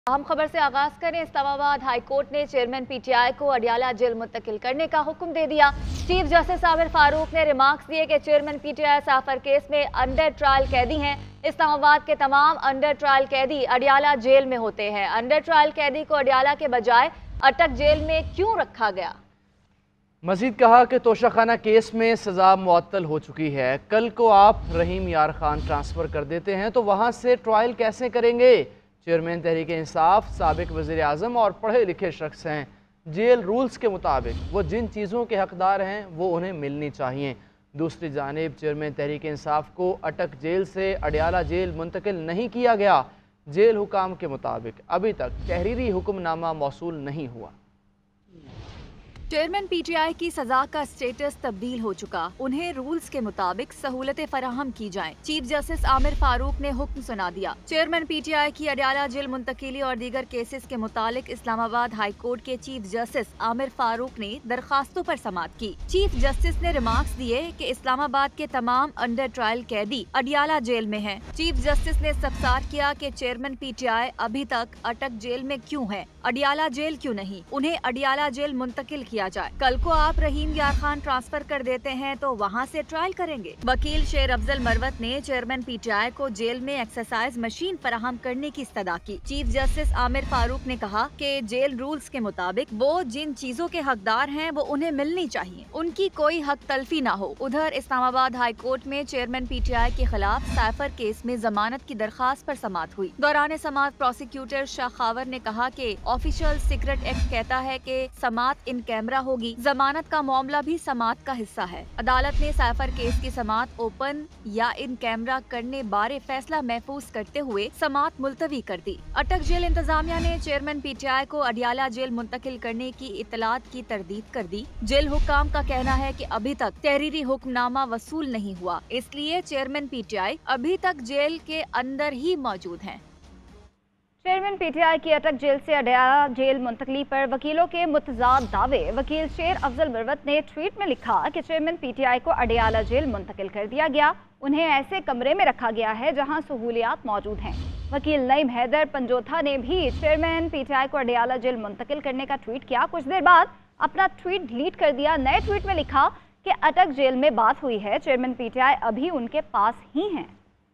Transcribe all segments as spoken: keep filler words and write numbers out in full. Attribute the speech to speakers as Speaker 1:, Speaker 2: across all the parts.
Speaker 1: अहम खबर से आगाज करें। इस्लामाबाद हाई कोर्ट ने चेयरमैन पीटीआई को अडियाला जेल मुंतकिल करने का हुक्म दे दिया। चीफ जस्टिस आमिर फारूक ने रिमार्क्स दिए कि चेयरमैन पीटीआई साफर केस में अंडर ट्रायल कैदी हैं। इस्लामाबाद के तमाम अंडर ट्रायल कैदी अडियाला जेल में होते हैं। अंडर ट्रायल कैदी को अडियाला के बजाय अटक जेल में क्यों रखा गया?
Speaker 2: मजीद कहा कि तोशाखाना केस में सजा मुअत्तल हो चुकी है। कल को आप रहीम यार खान ट्रांसफ़र कर देते हैं तो वहाँ से ट्रायल कैसे करेंगे? चेयरमैन तहरीक इंसाफ साबिक वज़ीर आज़म और पढ़े लिखे शख्स हैं। जेल रूल्स के मुताबिक वो जिन चीज़ों के हकदार हैं वो उन्हें मिलनी चाहिए। दूसरी जानिब चेयरमैन तहरीक इंसाफ को अटक जेल से अडियाला जेल मुंतकिल नहीं किया गया। जेल हुकाम के मुताबिक अभी तक तहरीरी हुक्मनामा मौसूल नहीं हुआ।
Speaker 1: चेयरमैन पीटीआई की सजा का स्टेटस तब्दील हो चुका। उन्हें रूल्स के मुताबिक सहूलतें फराहम की जाएं। चीफ जस्टिस आमिर फारूक ने हुक्म सुना दिया। चेयरमैन पीटीआई की अडियाला जेल मुंतकिली और दीगर केसेस के मुतालिक इस्लामाबाद हाई कोर्ट के चीफ जस्टिस आमिर फारूक ने दरखास्तों पर समाअत की। चीफ जस्टिस ने रिमार्क्स दिए कि इस्लामाबाद के तमाम अंडर ट्रायल कैदी अडियाला जेल में हैं। चीफ जस्टिस ने इस्तफसार किया कि चेयरमैन पीटीआई अभी तक अटक जेल में क्यों है, अडियाला जेल क्यों नहीं? उन्हें अडियाला जेल मुंतकिल किया जाए। कल को आप रहीम यार खान ट्रांसफर कर देते हैं तो वहाँ से ट्रायल करेंगे। वकील शेर अफजल मरवत ने चेयरमैन पीटीआई को जेल में एक्सरसाइज मशीन फराहम करने की इस्तदा की। चीफ जस्टिस आमिर फारूक ने कहा कि जेल रूल्स के मुताबिक वो जिन चीजों के हकदार हैं वो उन्हें मिलनी चाहिए, उनकी कोई हक तलफी न हो। उधर इस्लामाबाद हाई कोर्ट में चेयरमैन पीटीआई के खिलाफ साइफर केस में जमानत की दरखास्त पर समाअत हुई। दौरान समाअत प्रोसिक्यूटर शाह खावर ने कहा कि ऑफिशियल सीक्रेट एक्ट कहता है कि समाअत इन कैमरा होगी। जमानत का मामला भी समाअत का हिस्सा है। अदालत ने साइफर केस की समाअत ओपन या इन कैमरा करने बारे फैसला महफूज करते हुए समाअत मुलतवी कर दी। अटक जेल इंतजामिया ने चेयरमैन पीटीआई को अडियाला जेल मुंतकिल करने की इतलात की तरदीद कर दी। जेल हुक्काम का कहना है कि अभी तक तहरीरी हुक्मनामा वसूल नहीं हुआ, इसलिए चेयरमैन पीटीआई अभी तक जेल के अंदर ही मौजूद हैं। चेयरमैन पीटीआई की अटक जेल से अडियाला जेल मुंतकली पर वकीलों के मुतजाद दावे। वकील शेर अफजल मरवत ने ट्वीट में लिखा कि चेयरमैन पीटीआई को अडियाला जेल मुंतकिल कर दिया गया। उन्हें ऐसे कमरे में रखा गया है जहां सहूलियात मौजूद हैं। वकील नईम हैदर पंजोथा ने भी चेयरमैन पीटीआई को अडियाला जेल मुंतकिल करने का ट्वीट किया। कुछ देर बाद अपना ट्वीट डिलीट कर दिया। नए ट्वीट में लिखा कि अटक जेल में बात हुई है, चेयरमैन पीटीआई अभी उनके पास ही हैं।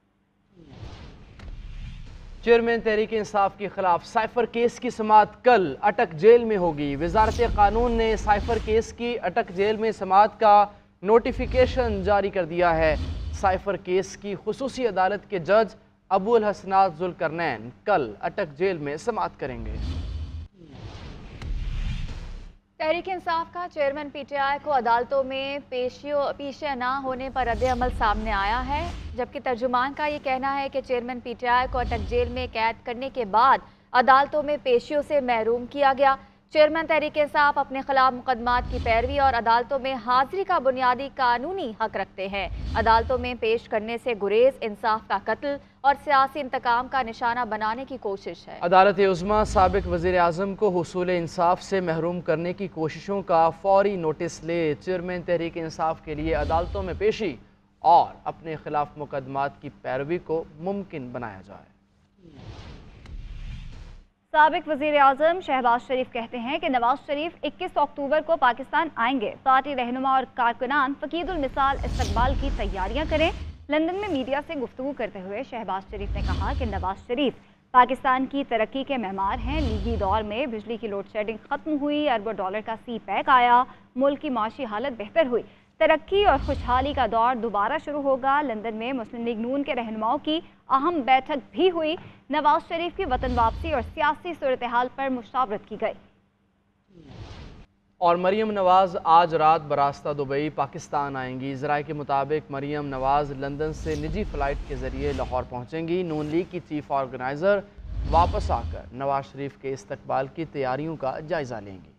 Speaker 2: चेयरमैन तहरीक इंसाफ के खिलाफ साइफर केस की समाअत कल अटक जेल में होगी। वजारत कानून ने साइफर केस की अटक जेल में समाअत का नोटिफिकेशन जारी कर दिया है। साइफर केस की खुसूसी अदालत के जज अबुल हसनात जुल्करनैन कल अटक जेल में समाअत करेंगे।
Speaker 1: तहरीक इंसाफ का चेयरमैन पीटीआई को अदालतों में पेशियों पीछे न होने पर रद्द-ए-अमल सामने आया है, जबकि तर्जुमान का ये कहना है कि चेयरमैन पीटीआई को अटक जेल में कैद करने के बाद अदालतों में पेशियों से महरूम किया गया। चेयरमैन तहरीक इंसाफ अपने खिलाफ मुकदमात की पैरवी और अदालतों में हाजिरी का बुनियादी कानूनी हक रखते हैं। अदालतों में पेश करने से गुरेज इंसाफ का कत्ल और सियासी इंतकाम का निशाना बनाने की कोशिश है।
Speaker 2: अदालत उज़्मा साबिक वज़ीर आज़म को हुसूल इंसाफ से महरूम करने की कोशिशों का फौरी नोटिस ले चेयरमैन तहरीक इंसाफ के लिए अदालतों में पेशी और अपने खिलाफ मुकदमात की पैरवी को मुमकिन बनाया जाए।
Speaker 3: साबिक वज़ीर आज़म शहबाज शरीफ कहते हैं कि नवाज शरीफ इक्कीस अक्टूबर को पाकिस्तान आएंगे। पार्टी रहनुमा और कारकुनान फकीदुल मिसाल इस्तकबाल की तैयारियां करें। लंदन में मीडिया से गुफ्तगू करते हुए शहबाज शरीफ ने कहा कि नवाज शरीफ पाकिस्तान की तरक्की के मेहमान हैं। लीगी दौर में बिजली की लोड शेडिंग खत्म हुई, अरबों डॉलर का सी पैक आया, मुल्क की माशी हालत बेहतर हुई, तरक्की और खुशहाली का दौर दोबारा शुरू होगा। लंदन में मुस्लिम लीग नून के रहनुमाओं की अहम बैठक भी हुई। नवाज शरीफ की वतन वापसी और सियासी सूरत हाल पर मुशावरत की गई।
Speaker 2: और मरियम नवाज आज रात बरास्ता दुबई पाकिस्तान आएंगी। ज़राए के मुताबिक मरियम नवाज लंदन से निजी फ़्लाइट के ज़रिए लाहौर पहुँचेंगी। नून लीग की चीफ ऑर्गेनाइज़र वापस आकर नवाज शरीफ के इस्तकबाल की तैयारियों का जायज़ा लेंगी।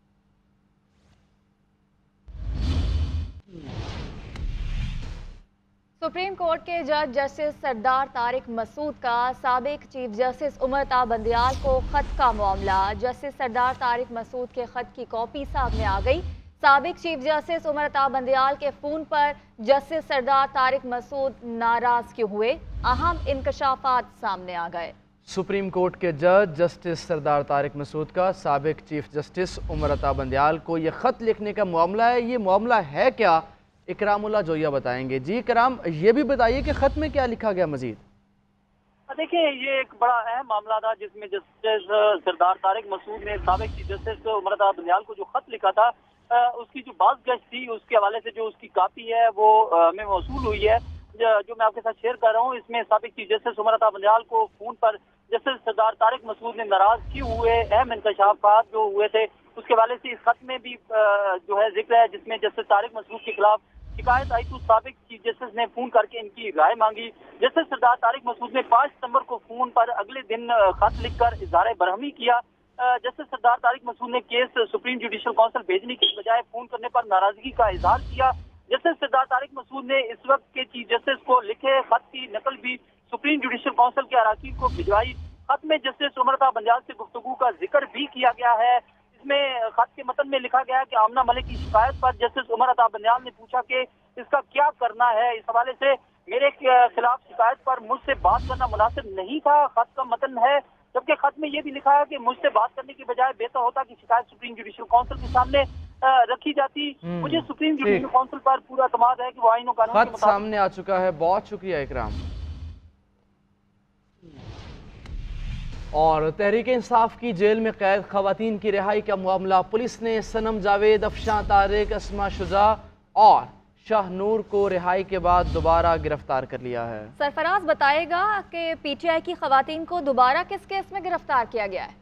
Speaker 1: सुप्रीम कोर्ट के जज जस्टिस सरदार तारिक मसूद का साबिक चीफ जस्टिस उमर ता बंदियाल को खत का मामला। जस्टिस सरदार तारिक मसूद के खत की कॉपी सामने आ गई। साबिक चीफ जस्टिस उमर ता बंदियाल के फोन पर जस्टिस सरदार तारिक मसूद नाराज क्यों हुए, अहम इंकशाफात सामने आ गए।
Speaker 2: सुप्रीम कोर्ट के जज जस्टिस सरदार तारिक मसूद का साबिक चीफ जस्टिस उमर अता बंदियाल को ये ख़त लिखने का मामला है। ये मामला है क्या, इकरामुल्लाह जोया बताएंगे। जी इकराम, ये भी बताइए कि ख़त में क्या लिखा गया मजीद।
Speaker 4: देखिए, ये एक बड़ा अहम मामला था जिसमें जस्टिस सरदार तारिक मसूद ने साबिक चीफ जस्टिस उमर अता बंदियाल को जो खत लिखा था, उसकी जो बाज़ गश्त थी उसके हवाले से जो उसकी कापी है वो हमें मौसूल हुई है, जो मैं आपके साथ शेयर कर रहा हूँ। इसमें साबिक चीफ जस्टिस उमर अता बंदियाल को फोन पर जस्टिस सरदार तारिक मसूद ने नाराज क्यों हुए, अहम इंकशाफात जो हुए थे उसके हवाले से इस खत में भी जो है जिक्र है, जिसमें जस्टिस तारिक मसूद के खिलाफ शिकायत आई तो साबिक चीफ जस्टिस ने फोन करके इनकी राय मांगी। जस्टिस सरदार तारिक मसूद ने पाँच सितंबर को फोन पर अगले दिन खत लिखकर इजहार बरहमी किया। जस्टिस सरदार तारिक मसूद ने केस सुप्रीम जुडिशल काउंसिल भेजने के बजाय फोन करने पर नाराजगी का इजहार किया। जस्टिस सरदार तारिक मसूद ने इस वक्त के चीफ जस्टिस को लिखे खत की नकल भी सुप्रीम जुडिशल काउंसिल के अराकीन को भिजवाई। खत में जस्टिस उमर अता बंदियाल से गुफ्तगू का जिक्र भी किया गया है। इसमें खत के मतन में लिखा गया है कि आमना मलिक की शिकायत पर जस्टिस उमर अता बंदियाल ने पूछा कि इसका क्या करना है। इस हवाले से मेरे खिलाफ शिकायत पर मुझसे बात करना मुनासिब नहीं था, खत का मतन है। जबकि खत में ये भी लिखा है कि मुझसे बात करने की बजाय बेहतर होता कि शिकायत सुप्रीम जुडिशल काउंसिल के सामने रखी जाती। मुझे सुप्रीम जुडिशल काउंसिल पर पूरा एतमाद है कि वो आईन और कानून के
Speaker 2: मुताबिक सामने आ चुका है। बहुत शुक्रिया इकराम। और तहरीक इंसाफ की जेल में कैद खवातीन की रिहाई का मामला, पुलिस ने सनम जावेद, अफशां तारिक, अस्मा शुजा और शाहनूर को रिहाई के बाद दोबारा गिरफ्तार कर लिया है।
Speaker 1: सरफराज बताएगा कि पीटीआई की खवातीन को दोबारा किस केस में गिरफ्तार किया गया है।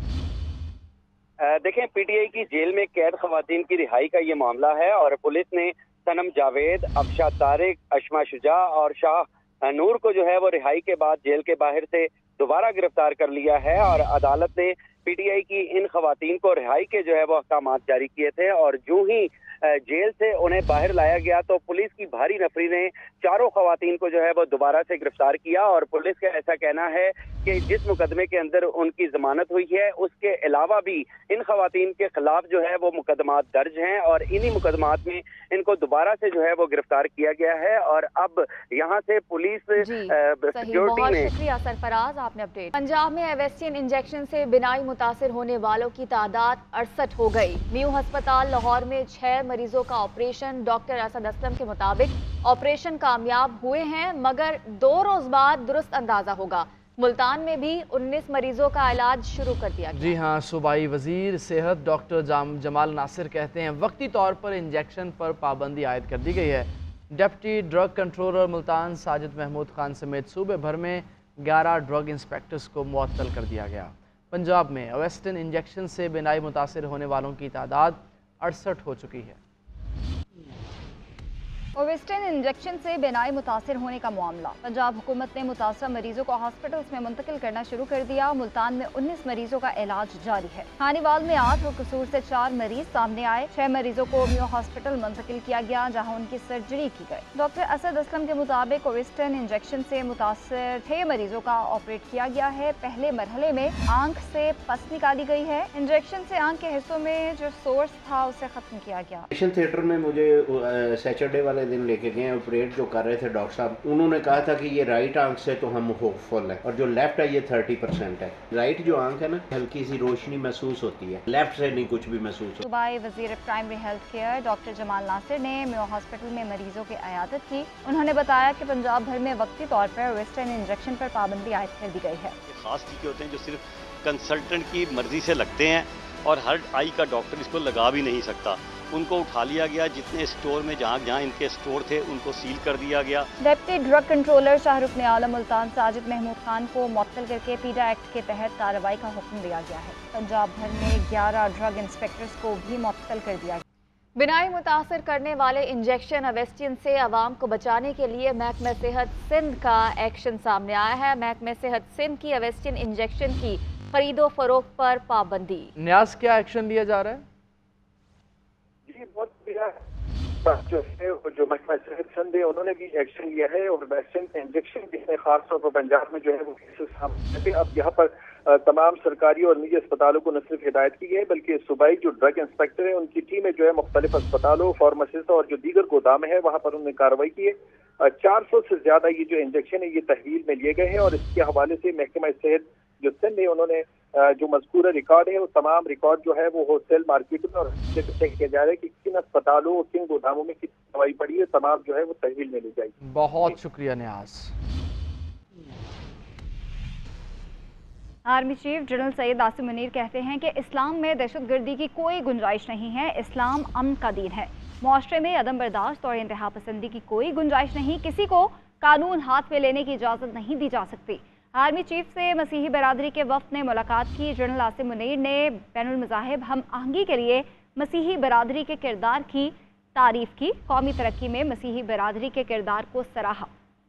Speaker 5: देखें, पीटीआई की जेल में कैद खवातीन की रिहाई का ये मामला है और पुलिस ने सनम जावेद, अफशां तारिक, अस्मा शुजा और शाह नूर को जो है वो रिहाई के बाद जेल के बाहर से दोबारा गिरफ्तार कर लिया है। और अदालत ने पीटीआई की इन खवातीन को रिहाई के जो है वो अहकाम जारी किए थे और जो ही जेल से उन्हें बाहर लाया गया तो पुलिस की भारी नफरी ने चारों खवातीन को जो है वो दोबारा से गिरफ्तार किया। और पुलिस का ऐसा कहना है कि जिस मुकदमे के अंदर उनकी जमानत हुई है उसके अलावा भी इन खवातीन के खिलाफ जो है वो मुकदमात दर्ज हैं और इन्हीं मुकदमात में इनको दोबारा से जो है वो गिरफ्तार किया गया है। और अब यहाँ से पुलिस सिक्योरिटी ने।
Speaker 1: शुक्रिया सरफराज, आपने अपडेट। पंजाब में एवेस्टिन इंजेक्शन से बिनाई मुतासिर होने वालों की तादाद अड़सठ हो गई। म्यू अस्पताल लाहौर में छह मरीजों का ऑपरेशन, डॉक्टर असद असलम के मुताबिक ऑपरेशन कामयाब हुए हैं मगर दो रोज बाद दुरुस्त अंदाजा होगा। मुल्तान में भी उन्नीस मरीजों का इलाज शुरू कर दिया गया।
Speaker 2: जी हाँ, सूबाई वजीर सेहत डॉक्टर जमाल नासिर कहते हैं वक्ती तौर पर इंजेक्शन पर पाबंदी आयद कर दी गई है। Deputy drug controller Multan Sajid Mahmood Khan समेत सूबे भर में ग्यारह ड्रग इंस्पेक्टर्स को मुअत्तल कर दिया गया। पंजाब में अवेस्टिन इंजेक्शन से बिनाई मुतासिर होने वालों की तादाद अड़सठ हो चुकी है।
Speaker 3: ओवेस्टिन इंजेक्शन से बिनाई मुतासिर होने का मामला, पंजाब हुकूमत ने मुतासर मरीजों को हॉस्पिटल्स में मुंतकिल करना शुरू कर दिया। मुल्तान में उन्नीस मरीजों का इलाज जारी है। खानीवाल में आठ और कसूर से चार मरीज सामने आए। छह मरीजों को म्यू हॉस्पिटल मुंतकिल किया गया जहाँ उनकी सर्जरी की गई। डॉक्टर असद असलम के मुताबिक ओवेस्टिन इंजेक्शन से मुतासर छह मरीजों का ऑपरेट किया गया है। पहले मरहले में आंख से पस निकाली गई है। इंजेक्शन से आंख के हिस्सों में जो सोर्स था उसे खत्म किया गया।
Speaker 6: थिएटर में मुझे सैटरडे वाले दिन लेके गए, ऑपरेट जो कर रहे थे डॉक्टर साहब, उन्होंने कहा था कि ये राइट आंख से तो हम होपफुल है और जो लेफ्ट है ये थर्टी परसेंट है। राइट जो आंख है ना, हल्की सी रोशनी महसूस होती है, लेफ्ट से नहीं कुछ भी महसूस होता।
Speaker 3: सूबाई वजीर primary health care doctor Jamal Nasir ने म्यू हॉस्पिटल में मरीजों की इयादत की। उन्होंने बताया कि पंजाब भर में वक्ती तौर पर वेस्टर्न इंजेक्शन पर पाबंदी आयद कर दी गई है।
Speaker 7: खास टीके होते हैं जो सिर्फ कंसल्टेंट की मर्जी से लगते हैं और हर आई का डॉक्टर इसको लगा भी नहीं सकता। उनको उठा लिया गया, जितने स्टोर में जहाँ जहाँ इनके स्टोर थे उनको सील कर दिया गया।
Speaker 3: डिप्टी ड्रग कंट्रोलर शाहरुख ने आलम मुल्तान साजिद महमूद खान को मुअत्तल करके पीडा एक्ट के तहत कार्रवाई का हुक्म दिया गया है। पंजाब भर में ग्यारह ड्रग इंस्पेक्टर्स को भी मुअत्तल कर दिया गया।
Speaker 1: बिनाई मुतासर करने वाले इंजेक्शन अवेस्टिन से आवाम को बचाने के लिए महकमा सेहत सिंध का एक्शन सामने आया है। महकमा सेहत सिंध की अवेस्टिन इंजेक्शन की खरीदो फरोख्त पर पाबंदी।
Speaker 2: न्याज क्या एक्शन लिया जा रहा है?
Speaker 8: जी बहुत जो है जो महकमा सेहत सिंध है उन्होंने भी एक्शन लिया है और वैक्सीन इंजेक्शन भी है, खासतौर पर पंजाब में जो है वो केसेस सामने। अब यहाँ पर تمام سرکاری اور نجی اسپتالوں کو نہ صرف ہدایت کی گئی بلکہ صوبائی جو ڈرگ انسپیکٹر ہیں ان کی ٹیمیں جو ہے مختلف اسپتالوں فارماسسٹ اور جو دیگر گودام ہے وہاں پر انہوں نے کارروائی کی ہے۔ چار سو سے زیادہ یہ جو انجیکشن ہے یہ تحویل میں لیے گئے ہیں اور اس کے حوالے سے محکمہ صحت جو سندھ ہے انہوں نے جو مذکورہ ریکارڈ ہے وہ تمام ریکارڈ جو ہے وہ ہول سیل مارکیٹ میں اور چیک کیا جا رہا ہے کہ کن اسپتالوں اور کن گوداموں میں کتنی دوائی پڑی ہے، تمام جو ہے وہ تحویل میں لی جائے گی۔
Speaker 2: بہت شکریہ Niaz.
Speaker 3: Army chief general Syed Asim Munir کہتے ہیں کہ اسلام میں دہشت گردی کی کوئی گنجائش نہیں ہے، اسلام امن کا دین ہے، معاشرے میں عدم برداشت اور انتہا پسندی کی کوئی گنجائش نہیں، کسی کو قانون ہاتھ میں لینے کی اجازت نہیں دی جا سکتی۔ آرمی چیف سے مسیحی برادری کے وفد نے ملاقات کی۔ جنرل عاصم منیر نے بین المذاہب ہم آہنگی کے لیے مسیحی برادری کے کردار کی تعریف کی، قومی ترقی میں مسیحی برادری کے کردار کو سراہا۔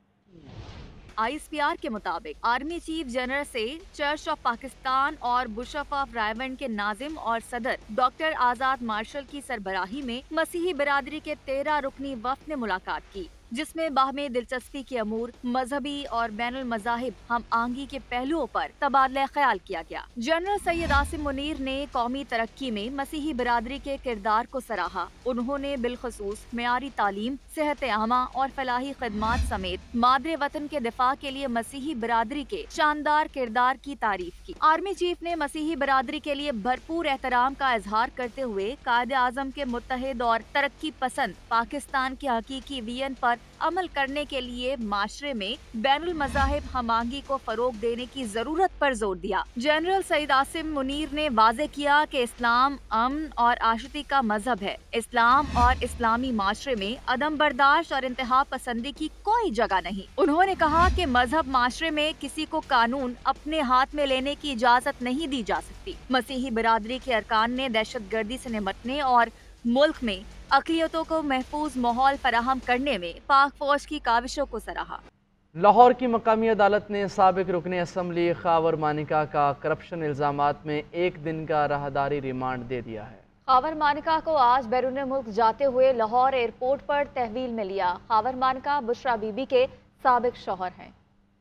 Speaker 1: آئی ایس پی آر کے مطابق آرمی چیف جنرل سے چرچ آف پاکستان اور بشپ آف رائیونڈ کے ناظم اور صدر ڈاکٹر آزاد مارشل کی سربراہی میں مسیحی برادری کے تیرہ رکنی وفد نے ملاقات کی، جس میں باہمی دلچسپی کے امور، مذہبی اور بین المذاہب ہم آہنگی کے پہلوؤں پر تبادلہ خیال کیا گیا۔ جنرل سید عاصم منیر نے قومی ترقی میں مسیحی برادری کے کردار کو سراہا۔ انہوں نے بالخصوص معیاری تعلیم، صحت عامہ اور فلاحی خدمات سمیت مادر وطن کے دفاع کے لیے مسیحی برادری کے شاندار کردار کی تعریف کی۔ آرمی چیف نے مسیحی برادری کے لیے بھرپور احترام کا اظہار کرتے ہوئے قائد اعظم کے متحد اور ترقی پسند پاکستان کے حقیقی ویژن پر عمل کرنے کے لیے معاشرے میں بین المذاہب ہم آہنگی کو فروغ دینے کی ضرورت پر زور دیا۔ جنرل سید عاصم منیر نے واضح کیا کہ اسلام امن اور آشتی کا مذہب ہے۔ اسلام اور اسلامی معاشرے میں عدم برداشت اور انتہا پسندی کی کوئی جگہ نہیں۔ انہوں نے کہا کہ مذہب معاشرے میں کسی کو قانون اپنے ہاتھ میں لینے کی اجازت نہیں دی جا سکتی۔ مسیحی برادری کے ارکان نے دہشت گردی سے نمٹنے اور ملک میں اقلیتوں کو محفوظ ماحول فراہم کرنے میں پاک فوج کی کاوشوں کو سراہا۔
Speaker 2: لاہور کی مقامی عدالت نے سابق رکن اسمبلی خاور مانیکا کا کرپشن الزامات میں ایک دن کا راہداری ریمانڈ دے دیا ہے۔
Speaker 1: خاور مانیکا کو آج بیرون ملک جاتے ہوئے لاہور ایئرپورٹ پر تحویل میں لیا۔ خاور مانیکا بشرا بی بی کے سابق شوہر ہیں۔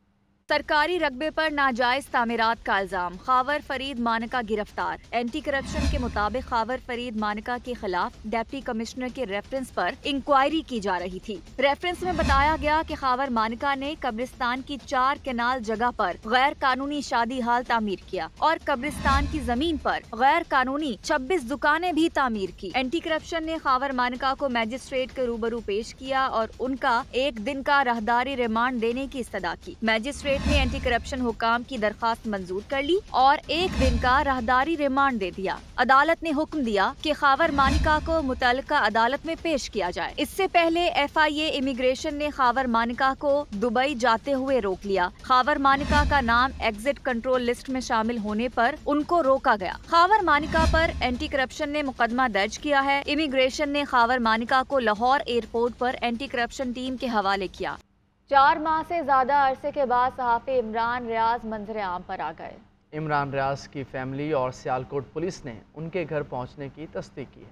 Speaker 1: سرکاری رقبے پر ناجائز تعمیرات کا الزام، خاور فرید مانیکا گرفتار۔ اینٹی کرپشن کے مطابق خاور فرید مانیکا کے خلاف ڈپٹی کمشنر کے ریفرنس پر انکوائری کی جا رہی تھی۔ ریفرنس میں بتایا گیا کہ خاور مانیکا نے قبرستان کی چار کنال جگہ پر غیر قانونی شادی ہال تعمیر کیا اور قبرستان کی زمین پر غیر قانونی چھبیس دکانیں بھی تعمیر کی۔ اینٹی کرپشن نے خاور مانیکا کو میجسٹریٹ کے روبرو پیش کیا اور ان کا ایک دن کا راہداری ریمانڈ دینے کی استدعا کی۔ میجسٹریٹ نے اینٹی کرپشن حکام کی درخواست منظور کر لی اور ایک دن کا راہداری ریمانڈ دے دیا۔ عدالت نے حکم دیا کہ خاور مانیکا کو متعلقہ عدالت میں پیش کیا جائے۔ اس سے پہلے ایف آئی اے امیگریشن نے خاور مانیکا کو دبئی جاتے ہوئے روک لیا۔ خاور مانیکا کا نام ایگزٹ کنٹرول لسٹ میں شامل ہونے پر ان کو روکا گیا۔ خاور مانیکا پر اینٹی کرپشن نے مقدمہ درج کیا ہے۔ امیگریشن نے خاور مانیکا کو لاہور ایئرپورٹ پر اینٹی کرپشن ٹیم کے حوالے کیا۔ چار ماہ سے زیادہ عرصے کے بعد صحافی عمران ریاض منظر عام پر آ گئے۔
Speaker 2: عمران ریاض کی فیملی اور سیالکوٹ پولیس نے ان کے گھر پہنچنے کی تصدیق کی ہے۔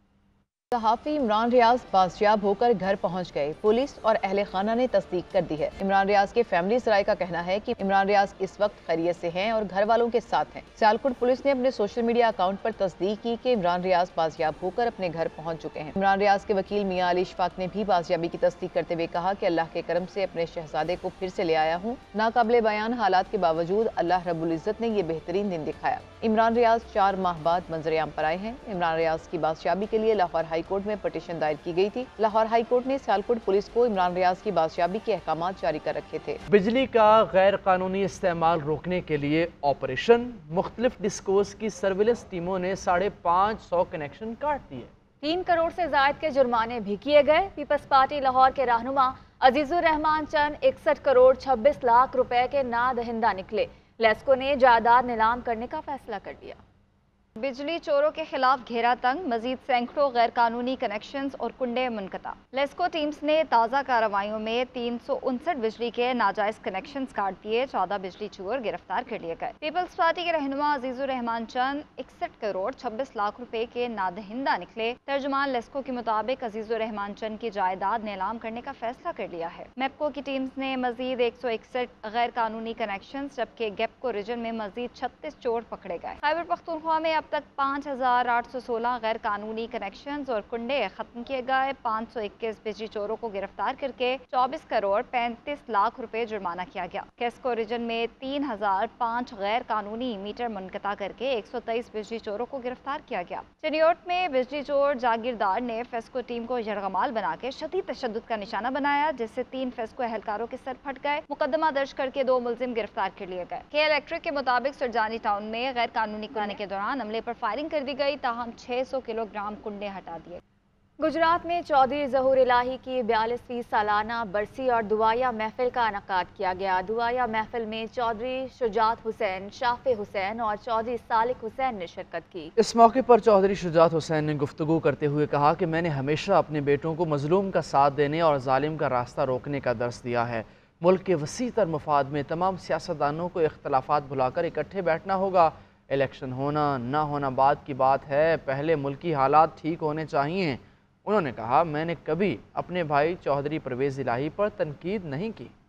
Speaker 9: صحافی عمران ریاض بازیاب ہو کر گھر پہنچ گئے، پولیس اور اہل خانہ نے تصدیق کر دی ہے۔ عمران ریاض کے فیملی ذرائع کا کہنا ہے کہ عمران ریاض اس وقت خیریت سے ہیں اور گھر والوں کے ساتھ ہیں۔ سیالکوٹ پولیس نے اپنے سوشل میڈیا اکاؤنٹ پر تصدیق کی کہ عمران ریاض بازیاب ہو کر اپنے گھر پہنچ چکے ہیں۔ عمران ریاض کے وکیل میاں علی اشفاق نے بھی بازیابی کی تصدیق کرتے ہوئے کہا کہ اللہ کے کرم سے اپنے شہزادے کو پھر سے لے آیا ہوں، ناقابل بیان حالات کے باوجود اللہ رب العزت نے یہ بہترین دن دکھایا۔ عمران ریاض چار ماہ بعد منظر عام پر آئے ہیں۔ عمران ریاض کی بازیابی کے لیے لاہور ہائی کورٹ میں پٹیشن دائر کی گئی تھی۔ لاہور ہائی کورٹ نے سیالکوٹ پولیس کو عمران ریاض کی بازیابی کے احکامات جاری کر رکھے تھے۔
Speaker 2: بجلی کا غیر قانونی استعمال روکنے کے لیے آپریشن، مختلف ڈسکوز کی سرویلنس ٹیموں نے ساڑھے پانچ سو کنیکشن کاٹ دیے۔
Speaker 1: تین کروڑ سے زائد کے جرمانے بھی کیے گئے۔ پیپلز پارٹی لاہور کے رہنما عزیز الرحمان چند اکسٹھ کروڑ چھبیس لاکھ روپے کے نا دہندہ نکلے۔ لیسکو نے جائیداد نیلام کرنے کا فیصلہ کر دیا۔
Speaker 3: बिजली चोरों के खिलाफ घेरा तंग, मजीद सैकड़ों गैर कानूनी कनेक्शंस और कुंडे मुनक़ता। लेस्को टीम्स ने ताज़ा कार्रवाइयों में तीन सौ उनसठ बिजली के नाजायज कनेक्शंस काट दिए, चौदह बिजली चोर गिरफ्तार कर लिए गए। पीपल्स पार्टी के रहनुमा अजीजुर रहमान चंद इकसठ करोड़ छब्बीस लाख रुपए के नादहिंदा निकले। तर्जुमान लेस्को के मुताबिक अजीजुर रहमान चंद की जायदाद नीलाम करने का फैसला कर लिया है। मैप्को की टीम्स ने मजीद एक सौ इकसठ गैर कानूनी कनेक्शन, जबकि गेप्को रीजन में मजीद छत्तीस चोर पकड़े गए। खैबर पख्तूनख्वा में अब तक पाँच हजार आठ सौ सोलह गैर कानूनी कनेक्शन और कुंडे खत्म किए गए। पाँच सौ इक्कीस बिजली चोरों को गिरफ्तार करके चौबीस करोड़ पैंतीस लाख रुपए जुर्माना किया गया। केस्को रीजन में तीन हजार पाँच गैर कानूनी मीटर मुनक़ता करके एक सौ तेईस बिजली चोरों को गिरफ्तार किया गया। चिनियोट में बिजली चोर जागीरदार ने फेस्को टीम को यरगमाल बना के शदीद तशद्दुद का निशाना बनाया, जिससे तीन फेस्को एहलकारों के सर फट गए। मुकदमा दर्ज करके दो मुलजिम गिरफ्तार कर लिए गए। के इलेक्ट्रिक के मुताबिक सुरजानी टाउन में गैर कानूनी कराने के दौरान अमले पर फायरिंग कर दी गई, ताहम छह सौ किलोग्राम कुंडे हटा दिए।
Speaker 1: गुजरात में चौधरी ज़हूर इलाही की बयालीसवीं सालाना बरसी और दुआया महफिल का इनकाद किया गया। दुआया महफिल में चौधरी शुजात हुसैन, शाफे हुसैन और चौधरी सालिक हुसैन ने शिरकत की।
Speaker 2: इस मौके पर चौधरी शुजात हुसैन ने गुफ्तगू करते हुए कहा कि मैंने हमेशा अपने बेटों को मजलूम का साथ देने और जालिम का रास्ता रोकने का दर्स दिया है। मुल्क के वसी तर मफाद में तमाम सियासतदानों को इख्तलाफात भुलाकर इकट्ठे बैठना होगा। इलेक्शन होना ना होना बाद की बात है, पहले मुल्की हालात ठीक होने चाहिए। उन्होंने कहा, मैंने कभी अपने भाई चौधरी परवेज़ इलाही पर तनकीद नहीं की।